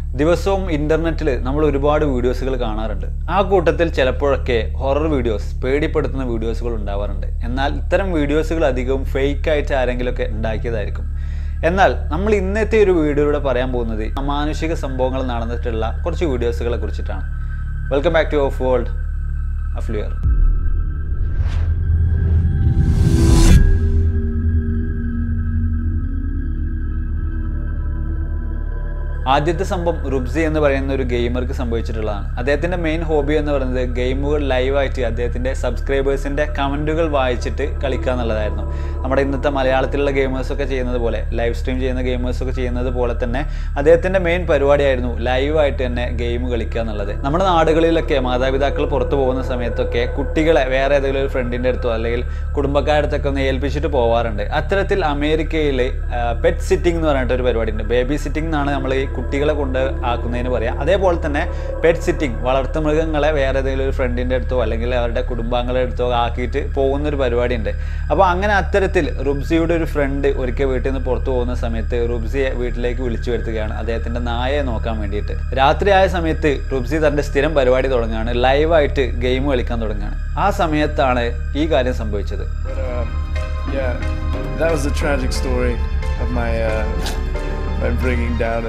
ദിവസവും ഇന്റർനെറ്റിൽ നമ്മൾ ഒരുപാട് വീഡിയോസുകൾ കാണാറുണ്ട്. ആ കൂട്ടത്തിൽ ചിലപ്പോഴൊക്കെ ഹൊറർ വീഡിയോസ്, പേടിപ്പെടുത്തുന്ന വീഡിയോസുകൾ ഉണ്ടാവാറുണ്ട്. എന്നാൽ ഇത്തരം വീഡിയോസുകൾ അധികവും ഫേക്ക് ആയിട്ട് ആരെങ്കിലുമൊക്കെ ഉണ്ടാക്കിയതായിരിക്കും. എന്നാൽ നമ്മൾ ഇന്നത്തെ ഒരു വീഡിയോയിലൂടെ പറയാൻ പോകുന്നത് അമാനുഷിക സംഭവങ്ങൾ നടന്നിട്ടുള്ള കുറച്ച് വീഡിയോസുകളെ കുറിച്ചിട്ടാണ്. Welcome back to AFWORLD AFLU. ആദ്യത്തെ സംഭവം റുബ്സി എന്ന് പറയുന്ന ഒരു ഗെയിമർക്ക് സംഭവിച്ചിട്ടുള്ളതാണ്. അദ്ദേഹത്തിൻ്റെ മെയിൻ ഹോബി എന്ന് പറയുന്നത് ഗെയിമുകൾ ലൈവായിട്ട് അദ്ദേഹത്തിൻ്റെ സബ്സ്ക്രൈബേഴ്സിൻ്റെ കമൻറ്റുകൾ വായിച്ചിട്ട് കളിക്കുക എന്നുള്ളതായിരുന്നു. നമ്മുടെ ഇന്നത്തെ മലയാളത്തിലുള്ള ഗെയിമേഴ്സൊക്കെ ചെയ്യുന്നത് പോലെ, ലൈവ് സ്ട്രീം ചെയ്യുന്ന ഗെയിമേഴ്സൊക്കെ ചെയ്യുന്നത് പോലെ തന്നെ അദ്ദേഹത്തിൻ്റെ മെയിൻ പരിപാടിയായിരുന്നു ലൈവായിട്ട് തന്നെ ഗെയിം കളിക്കുക എന്നുള്ളത്. നമ്മുടെ നാടുകളിലൊക്കെ മാതാപിതാക്കൾ പുറത്തു പോകുന്ന സമയത്തൊക്കെ കുട്ടികളെ വേറെ ഏതെങ്കിലും ഒരു ഫ്രണ്ടിൻ്റെ അടുത്തോ അല്ലെങ്കിൽ കുടുംബക്കാരുടെ അടുത്തൊക്കെ ഒന്ന് ഏൽപ്പിച്ചിട്ട് പോകാറുണ്ട്. അത്തരത്തിൽ അമേരിക്കയിൽ പെറ്റ് സിറ്റിംഗ് എന്ന് പറഞ്ഞിട്ടൊരു പരിപാടിയുണ്ട്. ബേബി സിറ്റിംഗ് എന്നാണ് നമ്മൾ ഈ കുട്ടികളെ കൊണ്ട് ആക്കുന്നതിന് പറയാം. അതേപോലെ തന്നെ പെറ്റ് സിറ്റിംഗ്, വളർത്തുമൃഗങ്ങളെ വേറെ ഏതെങ്കിലും ഒരു ഫ്രണ്ടിൻ്റെ അടുത്തോ അല്ലെങ്കിൽ അവരുടെ കുടുംബാംഗങ്ങളുടെ അടുത്തോ ആക്കിയിട്ട് പോകുന്നൊരു പരിപാടിയുണ്ട്. അപ്പോൾ അങ്ങനെ അത്തരത്തിൽ റുബ്സിയുടെ ഒരു ഫ്രണ്ട് ഒരിക്കൽ വീട്ടിൽ നിന്ന് പുറത്തു പോകുന്ന സമയത്ത് റുബ്സിയെ വീട്ടിലേക്ക് വിളിച്ചു വരുത്തുകയാണ് അദ്ദേഹത്തിൻ്റെ നായയെ നോക്കാൻ വേണ്ടിയിട്ട്. രാത്രിയായ സമയത്ത് റുബ്സി തൻ്റെ സ്ഥിരം പരിപാടി തുടങ്ങുകയാണ്, ലൈവായിട്ട് ഗെയിം കളിക്കാൻ തുടങ്ങുകയാണ്. ആ സമയത്താണ് ഈ കാര്യം സംഭവിച്ചത്. I'm bringing down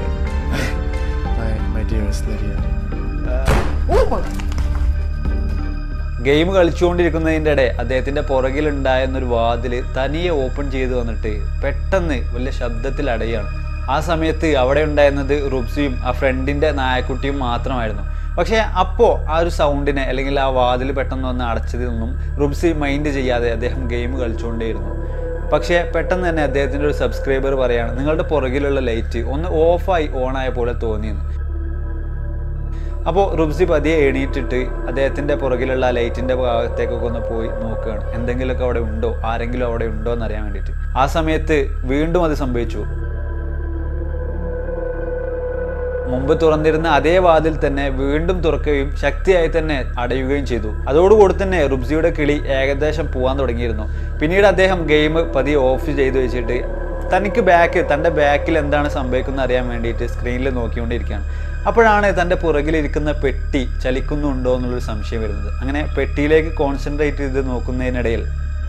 my dearest Lydia. Oh my! Game കളിച്ചുകൊണ്ടിരിക്കുന്നതിൻ്റെ ഇടെ അദ്ദേഹത്തിൻ്റെ പുറകിലുണ്ടായിരുന്നൊരു വാതിൽ തനിയെ ഓപ്പൺ ചെയ്ത് വന്നിട്ട് പെട്ടെന്ന് വലിയ ശബ്ദത്തിൽ അടയുകയാണ്. ആ സമയത്ത് അവിടെ ഉണ്ടായിരുന്നത് റുബ്സിയും ആ ഫ്രണ്ടിൻ്റെ നായക്കുട്ടിയും മാത്രമായിരുന്നു. പക്ഷേ അപ്പോൾ ആ ഒരു സൗണ്ടിനെ അല്ലെങ്കിൽ ആ വാതിൽ പെട്ടെന്ന് വന്ന് അടച്ചതൊന്നും റുബ്സി മൈൻഡ് ചെയ്യാതെ അദ്ദേഹം ഗെയിം കളിച്ചുകൊണ്ടേയിരുന്നു. പക്ഷേ പെട്ടെന്ന് തന്നെ അദ്ദേഹത്തിൻ്റെ ഒരു സബ്സ്ക്രൈബർ പറയാണ്, നിങ്ങളുടെ പുറകിലുള്ള ലൈറ്റ് ഒന്ന് ഓഫായി ഓണായ പോലെ തോന്നിയെന്ന്. അപ്പോൾ റുബ്സി പതിയെ എണീറ്റിട്ട് അദ്ദേഹത്തിൻ്റെ പുറകിലുള്ള ലൈറ്റിൻ്റെ ഭാഗത്തേക്കൊക്കെ ഒന്ന് പോയി നോക്കുകയാണ്, എന്തെങ്കിലുമൊക്കെ അവിടെ ഉണ്ടോ, ആരെങ്കിലും അവിടെ ഉണ്ടോ എന്നറിയാൻ വേണ്ടിയിട്ട്. ആ സമയത്ത് വീണ്ടും അത് സംഭവിച്ചു. മുമ്പ് തുറന്നിരുന്ന അതേ വാതിൽ തന്നെ വീണ്ടും തുറക്കുകയും ശക്തിയായി തന്നെ അടയുകയും ചെയ്തു. അതോടുകൂടി തന്നെ റുബ്സിയുടെ കിളി ഏകദേശം പോകാൻ തുടങ്ങിയിരുന്നു. പിന്നീട് അദ്ദേഹം ഗെയിം പതിയെ ഓഫ് ചെയ്ത് വെച്ചിട്ട് തൻ്റെ ബാക്കിൽ എന്താണ് സംഭവിക്കുന്നത് അറിയാൻ വേണ്ടിയിട്ട് സ്ക്രീനിൽ നോക്കിക്കൊണ്ടിരിക്കുകയാണ്. അപ്പോഴാണ് തൻ്റെ പുറകിലിരിക്കുന്ന പെട്ടി ചലിക്കുന്നുണ്ടോ എന്നുള്ളൊരു സംശയം വരുന്നത്. അങ്ങനെ പെട്ടിയിലേക്ക് കോൺസെൻട്രേറ്റ് ചെയ്ത് നോക്കുന്നതിനിടയിൽ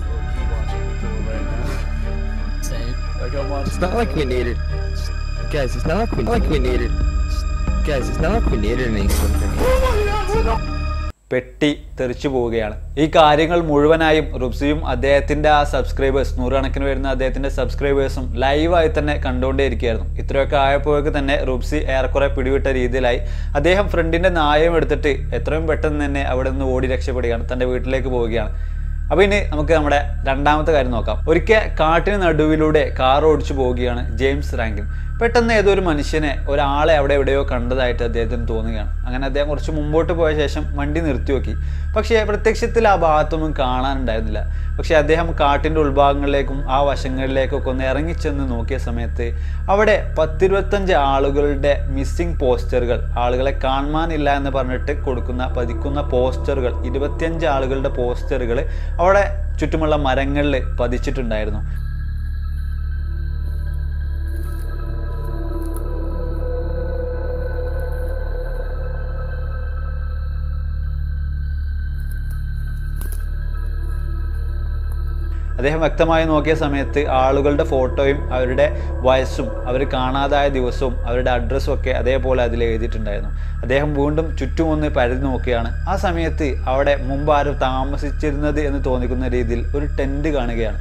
പെട്ടി തെറിച്ചു പോവുകയാണ്. ഈ കാര്യങ്ങൾ മുഴുവനായും റുബ്സിയും അദ്ദേഹത്തിൻ്റെ ആ സബ്സ്ക്രൈബേഴ്സ്, നൂറുകണക്കിന് വരുന്ന അദ്ദേഹത്തിൻ്റെ സബ്സ്ക്രൈബേഴ്സും ലൈവായി തന്നെ കണ്ടുകൊണ്ടേയിരിക്കുകയായിരുന്നു. ഇത്രയൊക്കെ ആയപ്പോഴേക്ക് തന്നെ റുബ്സി ഏറെക്കുറെ പിടിവിട്ട രീതിയിലായി. അദ്ദേഹം ഫ്രണ്ടിൻ്റെ നായം എടുത്തിട്ട് എത്രയും പെട്ടെന്ന് തന്നെ അവിടെ നിന്ന് ഓടി രക്ഷപ്പെടുകയാണ്, തൻ്റെ വീട്ടിലേക്ക് പോവുകയാണ്. അപ്പോൾ ഇനി നമുക്ക് നമ്മുടെ രണ്ടാമത്തെ കാര്യം നോക്കാം. ഒരിക്കൽ കാട്ടിന് നടുവിലൂടെ കാർ ഓടിച്ചു പോവുകയാണ് ജെയിംസ് റാങ്കിൻ. പെട്ടെന്ന് ഏതൊരു മനുഷ്യനെ, ഒരാളെ അവിടെ എവിടെയോ കണ്ടതായിട്ട് അദ്ദേഹത്തിന് തോന്നുകയാണ്. അങ്ങനെ അദ്ദേഹം കുറച്ച് മുമ്പോട്ട് പോയ ശേഷം വണ്ടി നിർത്തി നോക്കി. പക്ഷേ പ്രത്യക്ഷത്തിൽ ആ ഭാഗത്തൊന്നും കാണാനുണ്ടായിരുന്നില്ല. പക്ഷേ അദ്ദേഹം കാട്ടിൻ്റെ ഉൾഭാഗങ്ങളിലേക്കും ആ വശങ്ങളിലേക്കൊക്കെ ഒന്ന് ഇറങ്ങിച്ചെന്ന് നോക്കിയ സമയത്ത് അവിടെ 10-25 ആളുകളുടെ മിസ്സിംഗ് പോസ്റ്ററുകൾ, ആളുകളെ കാണാനില്ല എന്ന് പറഞ്ഞിട്ട് പതിക്കുന്ന പോസ്റ്ററുകൾ, 25 ആളുകളുടെ പോസ്റ്ററുകൾ അവിടെ ചുറ്റുമുള്ള മരങ്ങളിൽ പതിച്ചിട്ടുണ്ടായിരുന്നു. അദ്ദേഹം വ്യക്തമായി നോക്കിയ സമയത്ത് ആളുകളുടെ ഫോട്ടോയും അവരുടെ വയസ്സും അവർ കാണാതായ ദിവസവും അവരുടെ അഡ്രസ്സും ഒക്കെ അതേപോലെ അതിൽ എഴുതിയിട്ടുണ്ടായിരുന്നു. അദ്ദേഹം വീണ്ടും ചുറ്റുമൊന്ന് പരതി നോക്കുകയാണ്. ആ സമയത്ത് അവിടെ മുമ്പ് ആരും താമസിച്ചിരുന്നത് എന്ന് തോന്നിക്കുന്ന രീതിയിൽ ഒരു ടെൻറ്റ് കാണുകയാണ്.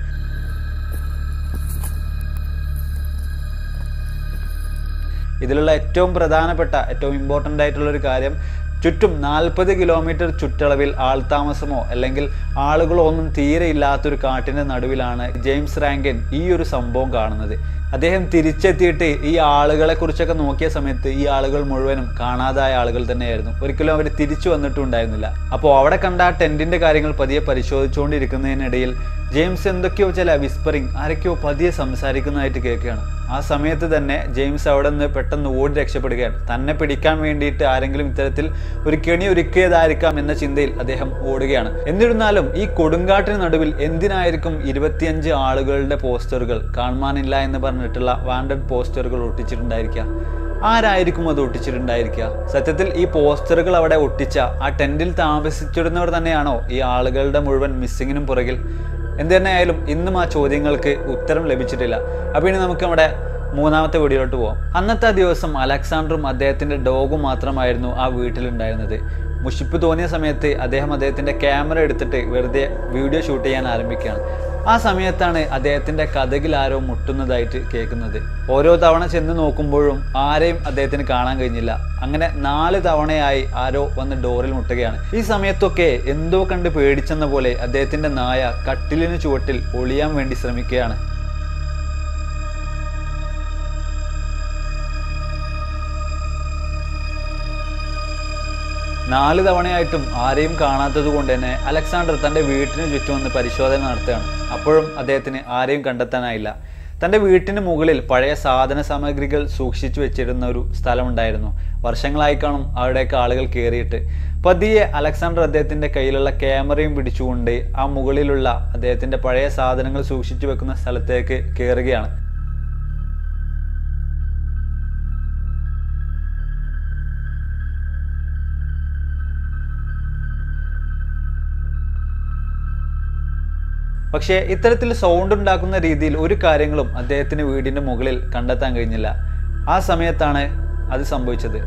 ഇതിലുള്ള ഏറ്റവും പ്രധാനപ്പെട്ട, ഏറ്റവും ഇമ്പോർട്ടൻ്റ് ആയിട്ടുള്ളൊരു കാര്യം, ചുറ്റും 40 കിലോമീറ്റർ ചുറ്റളവിൽ ആൾതാമസമോ അല്ലെങ്കിൽ ആളുകളോ ഒന്നും തീരെ ഇല്ലാത്തൊരു കാട്ടിൻ്റെ നടുവിലാണ് ജെയിംസ് റാങ്കിൻ ഈ ഒരു സംഭവം കാണുന്നത്. അദ്ദേഹം തിരിച്ചെത്തിയിട്ട് ഈ ആളുകളെ കുറിച്ചൊക്കെ നോക്കിയ സമയത്ത് ഈ ആളുകൾ മുഴുവനും കാണാതായ ആളുകൾ തന്നെയായിരുന്നു. ഒരിക്കലും അവർ തിരിച്ചു വന്നിട്ടുണ്ടായിരുന്നില്ല. അപ്പോൾ അവിടെ കണ്ട ആ ടെൻറ്റിൻ്റെ കാര്യങ്ങൾ പതിയെ പരിശോധിച്ചുകൊണ്ടിരിക്കുന്നതിനിടയിൽ ജെയിംസ് എന്തൊക്കെയോ ചില വിസ്പറിങ്, ആരൊക്കെയോ പതിയെ സംസാരിക്കുന്നതായിട്ട് കേൾക്കുകയാണ്. ആ സമയത്ത് തന്നെ ജെയിംസ് അവിടെ നിന്ന് പെട്ടെന്ന് ഓടി രക്ഷപ്പെടുകയാണ്. തന്നെ പിടിക്കാൻ വേണ്ടിയിട്ട് ആരെങ്കിലും ഇത്തരത്തിൽ ഒരു കെണി ഒരുക്കിയതായിരിക്കാം എന്ന ചിന്തയിൽ അദ്ദേഹം ഓടുകയാണ്. എന്നിരുന്നാലും ഈ കൊടുങ്കാട്ടിന് നടുവിൽ എന്തിനായിരിക്കും 25 ആളുകളുടെ പോസ്റ്ററുകൾ, കാണാനില്ല എന്ന് പറഞ്ഞിട്ടുള്ള വാണ്ടഡ് പോസ്റ്ററുകൾ ഒട്ടിച്ചിട്ടുണ്ടായിരിക്കുക? ആരായിരിക്കും അത് ഒട്ടിച്ചിട്ടുണ്ടായിരിക്കുക? സത്യത്തിൽ ഈ പോസ്റ്ററുകൾ അവിടെ ഒട്ടിച്ച ആ ടെന്റിൽ താമസിച്ചിരുന്നവർ തന്നെയാണോ ഈ ആളുകളുടെ മുഴുവൻ മിസ്സിങ്ങിനും പുറകിൽ? എന്ത് തന്നെയായാലും ഇന്നും ആ ചോദ്യങ്ങൾക്ക് ഉത്തരം ലഭിച്ചിട്ടില്ല. അപ്പോൾ ഇനി നമുക്ക് നമ്മുടെ മൂന്നാമത്തെ വീഡിയോയിലോട്ട് പോകാം. അന്നത്തെ ആ ദിവസം അലക്സാണ്ടറും അദ്ദേഹത്തിൻ്റെ ഡോഗും മാത്രമായിരുന്നു ആ വീട്ടിലുണ്ടായിരുന്നത്. മുഷിപ്പ് തോന്നിയ സമയത്ത് അദ്ദേഹത്തിൻ്റെ ക്യാമറ എടുത്തിട്ട് വെറുതെ വീഡിയോ ഷൂട്ട് ചെയ്യാൻ ആരംഭിക്കുകയാണ്. ആ സമയത്താണ് അദ്ദേഹത്തിൻ്റെ കതകിൽ ആരോ മുട്ടുന്നതായിട്ട് കേൾക്കുന്നത്. ഓരോ തവണ ചെന്ന് നോക്കുമ്പോഴും ആരെയും അദ്ദേഹത്തിന് കാണാൻ കഴിഞ്ഞില്ല. അങ്ങനെ 4 തവണയായി ആരോ വന്ന് ഡോറിൽ മുട്ടുകയാണ്. ഈ സമയത്തൊക്കെ എന്തോ കണ്ട് പേടിച്ചെന്ന പോലെ അദ്ദേഹത്തിൻ്റെ നായ കട്ടിലിന് ചുവട്ടിൽ ഒളിയാൻ വേണ്ടി ശ്രമിക്കുകയാണ്. നാല് തവണയായിട്ടും ആരെയും കാണാത്തത് കൊണ്ട് തന്നെ അലക്സാണ്ടർ തൻ്റെ വീട്ടിന് ചുറ്റും വന്ന് പരിശോധന നടത്തുകയാണ്. അപ്പോഴും അദ്ദേഹത്തിന് ആരെയും കണ്ടെത്താനായില്ല. തൻ്റെ വീട്ടിന് മുകളിൽ പഴയ സാധന സാമഗ്രികൾ സൂക്ഷിച്ചു വെച്ചിരുന്ന ഒരു സ്ഥലമുണ്ടായിരുന്നു. വർഷങ്ങളായി കാണും അവിടേക്ക് ആളുകൾ കയറിയിട്ട്. പതിയെ അലക്സാണ്ടർ അദ്ദേഹത്തിൻ്റെ കയ്യിലുള്ള ക്യാമറയും പിടിച്ചുകൊണ്ട് ആ മുകളിലുള്ള അദ്ദേഹത്തിൻ്റെ പഴയ സാധനങ്ങൾ സൂക്ഷിച്ചു വെക്കുന്ന സ്ഥലത്തേക്ക് കയറുകയാണ്. പക്ഷേ ഇത്തരത്തിൽ സൗണ്ട് ഉണ്ടാക്കുന്ന രീതിയിൽ ഒരു കാര്യങ്ങളും അദ്ദേഹത്തിന് വീടിൻ്റെ മുകളിൽ കണ്ടെത്താൻ കഴിഞ്ഞില്ല. ആ സമയത്താണ് അത് സംഭവിച്ചത്.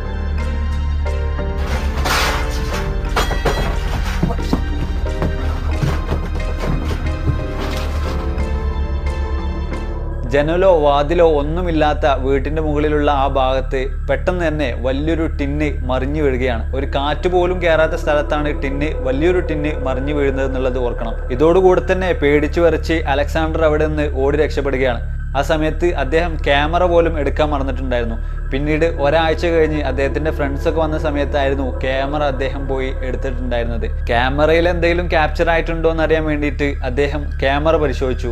ജനലോ വാതിലോ ഒന്നുമില്ലാത്ത വീട്ടിൻ്റെ മുകളിലുള്ള ആ ഭാഗത്ത് പെട്ടെന്ന് തന്നെ വലിയൊരു ടിന്ന് മറിഞ്ഞു വീഴുകയാണ്. ഒരു കാറ്റ് പോലും കയറാത്ത സ്ഥലത്താണ് വലിയൊരു ടിന്ന് മറിഞ്ഞു വീഴുന്നത് എന്നുള്ളത് ഓർക്കണം. ഇതോടുകൂടെ തന്നെ പേടിച്ചു വരച്ച് അലക്സാണ്ടർ അവിടെ നിന്ന് ഓടി രക്ഷപ്പെടുകയാണ്. ആ സമയത്ത് അദ്ദേഹം ക്യാമറ പോലും എടുക്കാൻ മറന്നിട്ടുണ്ടായിരുന്നു. പിന്നീട് ഒരാഴ്ച കഴിഞ്ഞ് അദ്ദേഹത്തിൻ്റെ ഫ്രണ്ട്സൊക്കെ വന്ന സമയത്തായിരുന്നു ക്യാമറ അദ്ദേഹം പോയി എടുത്തിട്ടുണ്ടായിരുന്നത്. ക്യാമറയിൽ എന്തെങ്കിലും ക്യാപ്ചർ ആയിട്ടുണ്ടോ എന്നറിയാൻ വേണ്ടിയിട്ട് അദ്ദേഹം ക്യാമറ പരിശോധിച്ചു.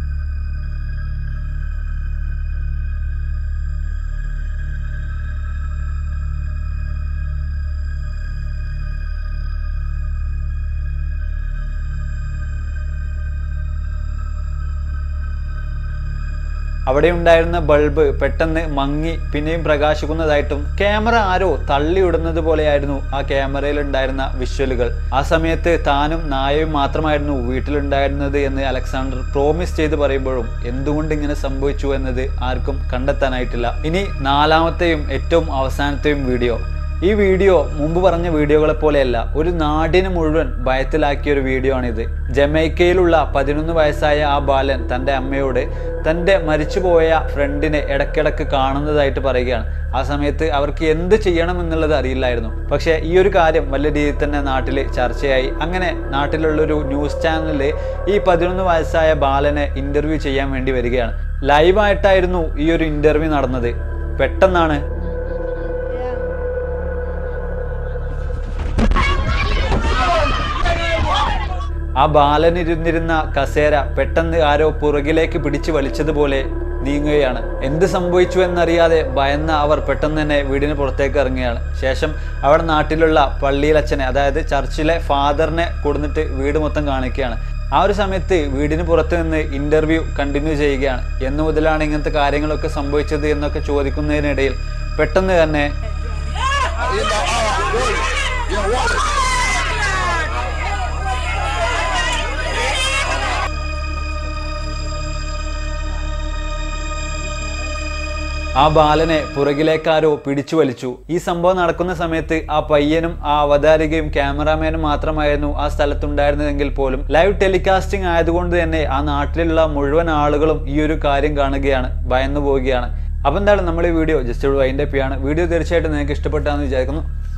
അവിടെ ഉണ്ടായിരുന്ന ബൾബ് പെട്ടെന്ന് മങ്ങി പിന്നെയും പ്രകാശിക്കുന്നതായിട്ടും ക്യാമറ ആരോ തള്ളിയിടുന്നത് പോലെയായിരുന്നു ആ ക്യാമറയിൽ ഉണ്ടായിരുന്ന വിഷ്വലുകൾ. ആ സമയത്ത് താനും നായയും മാത്രമായിരുന്നു വീട്ടിലുണ്ടായിരുന്നത് എന്ന് അലക്സാണ്ടർ പ്രോമിസ് ചെയ്ത് പറയുമ്പോഴും എന്തുകൊണ്ട് ഇങ്ങനെ സംഭവിച്ചു എന്നത് ആർക്കും കണ്ടെത്താനായിട്ടില്ല. ഇനി നാലാമത്തെയും ഏറ്റവും അവസാനത്തെയും വീഡിയോ. ഈ വീഡിയോ മുമ്പ് പറഞ്ഞ വീഡിയോകളെ പോലെയല്ല, ഒരു നാടിനെ മുഴുവൻ ഭയത്തിലാക്കിയ ഒരു വീഡിയോ ആണിത്. ജമൈക്കയിലുള്ള 11 വയസ്സായ ആ ബാലൻ തൻ്റെ അമ്മയോട് തൻ്റെ മരിച്ചുപോയ ഫ്രണ്ടിനെ ഇടയ്ക്കിടയ്ക്ക് കാണുന്നതായിട്ട് പറയുകയാണ്. ആ സമയത്ത് അവർക്ക് എന്ത് ചെയ്യണം എന്നുള്ളത് അറിയില്ലായിരുന്നു. പക്ഷേ ഈ ഒരു കാര്യം വലിയ രീതിയിൽ തന്നെ നാട്ടിൽ ചർച്ചയായി. അങ്ങനെ നാട്ടിലുള്ളൊരു ന്യൂസ് ചാനലിൽ ഈ 11 വയസ്സായ ബാലനെ ഇൻ്റർവ്യൂ ചെയ്യാൻ വേണ്ടി വരികയാണ്. ലൈവായിട്ടായിരുന്നു ഈ ഒരു ഇൻ്റർവ്യൂ നടന്നത്. പെട്ടെന്നാണ് ആ ബാലനിരുന്നിരുന്ന കസേര പെട്ടെന്ന് ആരോ പുറകിലേക്ക് പിടിച്ചു വലിച്ചതുപോലെ നീങ്ങുകയാണ്. എന്ത് സംഭവിച്ചു എന്നറിയാതെ ഭയന്ന അവർ പെട്ടെന്ന് തന്നെ വീടിന് പുറത്തേക്ക് ഇറങ്ങുകയാണ്. ശേഷം അവിടെ നാട്ടിലുള്ള പള്ളിയിലച്ഛനെ, അതായത് ചർച്ചിലെ ഫാദറിനെ കൊടുത്തിട്ട് വീട് മൊത്തം കാണിക്കുകയാണ്. ആ ഒരു സമയത്ത് വീടിന് പുറത്ത് നിന്ന് ഇൻ്റർവ്യൂ കണ്ടിന്യൂ ചെയ്യുകയാണ്. എന്നു മുതലാണ് ഇങ്ങനത്തെ കാര്യങ്ങളൊക്കെ സംഭവിച്ചത് എന്നൊക്കെ ചോദിക്കുന്നതിനിടയിൽ പെട്ടെന്ന് തന്നെ ആ ബാലനെ പുറകിലേക്കാരോ പിടിച്ചു വലിച്ചു. ഈ സംഭവം നടക്കുന്ന സമയത്ത് ആ പയ്യനും ആ അവതാരികയും ക്യാമറാമാനും മാത്രമായിരുന്നു ആ സ്ഥലത്തുണ്ടായിരുന്നതെങ്കിൽ പോലും ലൈവ് ടെലികാസ്റ്റിംഗ് ആയതുകൊണ്ട് തന്നെ ആ നാട്ടിലുള്ള മുഴുവൻ ആളുകളും ഈ ഒരു കാര്യം കാണുകയാണ്, ഭയന്നു പോവുകയാണ്. അപ്പം എന്താണ് നമ്മൾ ഈ വീഡിയോ ജസ്റ്റ് ഒരു വൈൻഡ് അപ്പ് ചെയ്യാണ്. വീഡിയോ തീർച്ചയായിട്ടും നിങ്ങൾക്ക് ഇഷ്ടപ്പെട്ടാന്ന് വിചാരിക്കുന്നു.